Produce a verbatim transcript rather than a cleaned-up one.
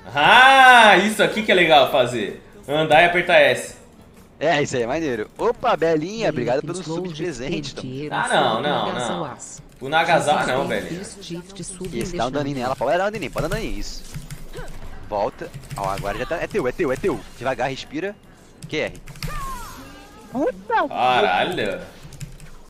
Ah, isso aqui que é legal fazer. Andar e apertar S. É, isso aí é maneiro. Opa, Belinha, obrigado pelo sub de presente. Tamo Ah, não, não, não. O Nagazar não, velho. Isso, dá um daninho nela. Pode dar um daninho, pode dar um daninho. Isso. Volta. Ó, agora já tá. É teu, é teu, é teu. Devagar, respira. Q R. Puta, Caralho.